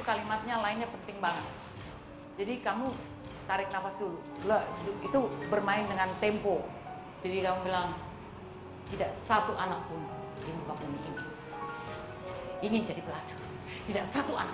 kalimatnya lainnya penting banget. Jadi kamu tarik nafas dulu. Lah, itu bermain dengan tempo. Jadi kamu bilang, tidak satu anak pun di muka bumi ini ingin jadi pelacur. Tidak satu anak.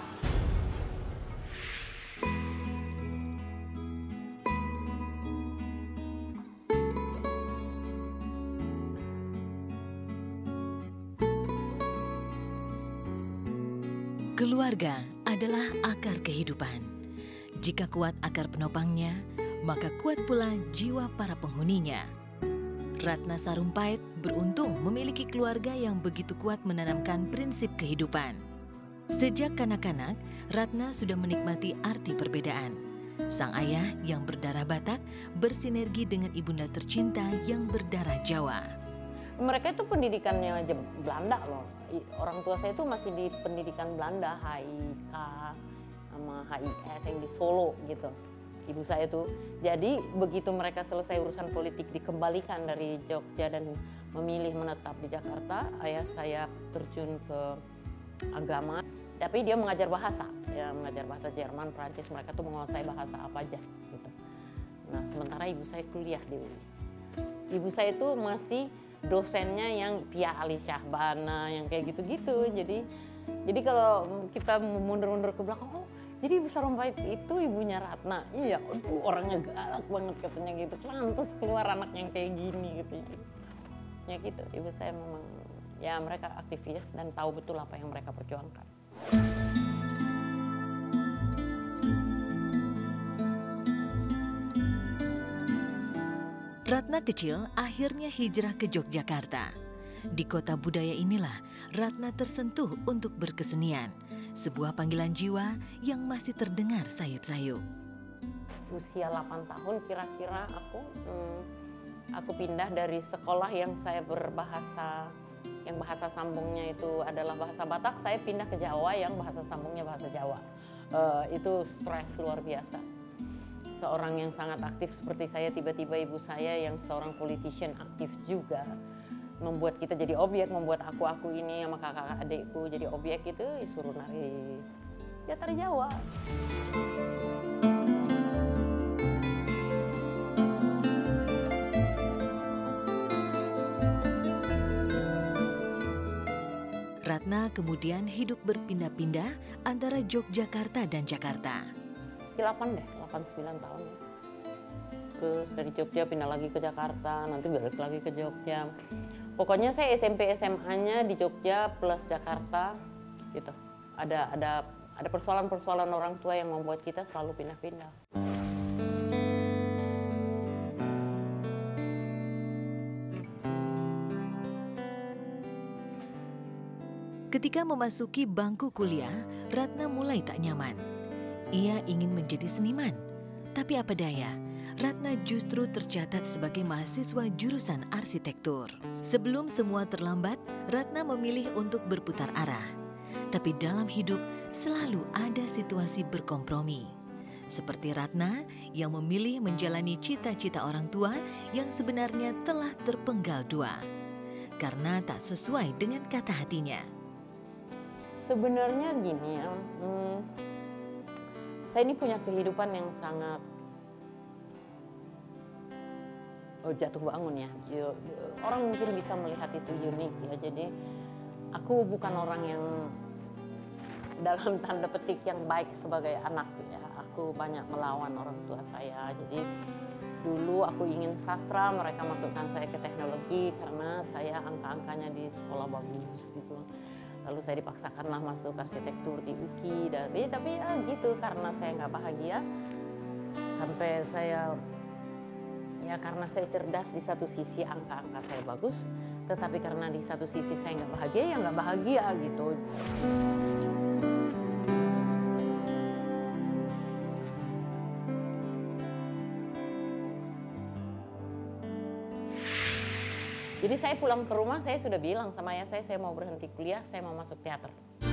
Keluarga adalah akar kehidupan. Jika kuat akar penopangnya, maka kuat pula jiwa para penghuninya. Ratna Sarumpait beruntung memiliki keluarga yang begitu kuat menanamkan prinsip kehidupan. Sejak kanak-kanak, Ratna sudah menikmati arti perbedaan. Sang ayah yang berdarah Batak bersinergi dengan ibunda tercinta yang berdarah Jawa. Mereka itu pendidikannya aja Belanda loh. Orang tua saya itu masih di pendidikan Belanda, HIK sama HIS yang di Solo gitu. Ibu saya tuh. Jadi begitu mereka selesai urusan politik dikembalikan dari Jogja dan memilih menetap di Jakarta, ayah saya terjun ke agama. Tapi dia mengajar bahasa, ya mengajar bahasa Jerman, Prancis. Mereka tuh menguasai bahasa apa aja gitu. Nah sementara ibu saya kuliah di UI. Ibu saya itu masih dosennya yang Pia Ali Syahbana yang kayak gitu-gitu. Jadi kalau kita mundur-mundur ke belakang, oh jadi Ibu Sarumpait itu ibunya Ratna. Iya, aduh, orangnya galak banget katanya gitu. Lantas keluar anak yang kayak gini gitu. Ya gitu, ibu saya memang ya mereka aktivis dan tahu betul apa yang mereka perjuangkan. Ratna kecil akhirnya hijrah ke Yogyakarta. Di kota budaya inilah Ratna tersentuh untuk berkesenian, sebuah panggilan jiwa yang masih terdengar sayup-sayup. Usia 8 tahun kira-kira aku pindah dari sekolah yang saya berbahasa, yang bahasa sambungnya itu adalah bahasa Batak, saya pindah ke Jawa yang bahasa sambungnya bahasa Jawa. Itu stres luar biasa. Seorang yang sangat aktif seperti saya, tiba-tiba ibu saya yang seorang politician aktif juga membuat kita jadi objek, membuat aku ini sama kakak adikku jadi objek itu disuruh nari ya tari Jawa. Ratna kemudian hidup berpindah-pindah antara Yogyakarta dan Jakarta. 8 9 tahun. Terus dari Jogja pindah lagi ke Jakarta, nanti balik lagi ke Jogja. Pokoknya saya SMP SMA-nya di Jogja plus Jakarta gitu. Ada persoalan-persoalan orang tua yang membuat kita selalu pindah-pindah. Ketika memasuki bangku kuliah, Ratna mulai tak nyaman. Ia ingin menjadi seniman, tapi apa daya, Ratna justru tercatat sebagai mahasiswa jurusan arsitektur. Sebelum semua terlambat, Ratna memilih untuk berputar arah. Tapi dalam hidup selalu ada situasi berkompromi. Seperti Ratna yang memilih menjalani cita-cita orang tua yang sebenarnya telah terpenggal dua. Karena tak sesuai dengan kata hatinya. Sebenarnya gini ya, saya ini punya kehidupan yang sangat jatuh bangun ya. Orang mungkin bisa melihat itu unik ya. Jadi aku bukan orang yang dalam tanda petik yang baik sebagai anak ya. Aku banyak melawan orang tua saya. Jadi dulu aku ingin sastra, mereka masukkan saya ke teknologi karena saya angka-angkanya di sekolah bagus gitu. Lalu saya dipaksakanlah masuk arsitektur di UKI, tapi ya gitu karena saya nggak bahagia. Sampai saya, ya karena saya cerdas di satu sisi angka-angka saya bagus, tetapi karena di satu sisi saya nggak bahagia, ya nggak bahagia gitu. Jadi saya pulang ke rumah, saya sudah bilang sama ayah saya mau berhenti kuliah, saya mau masuk teater.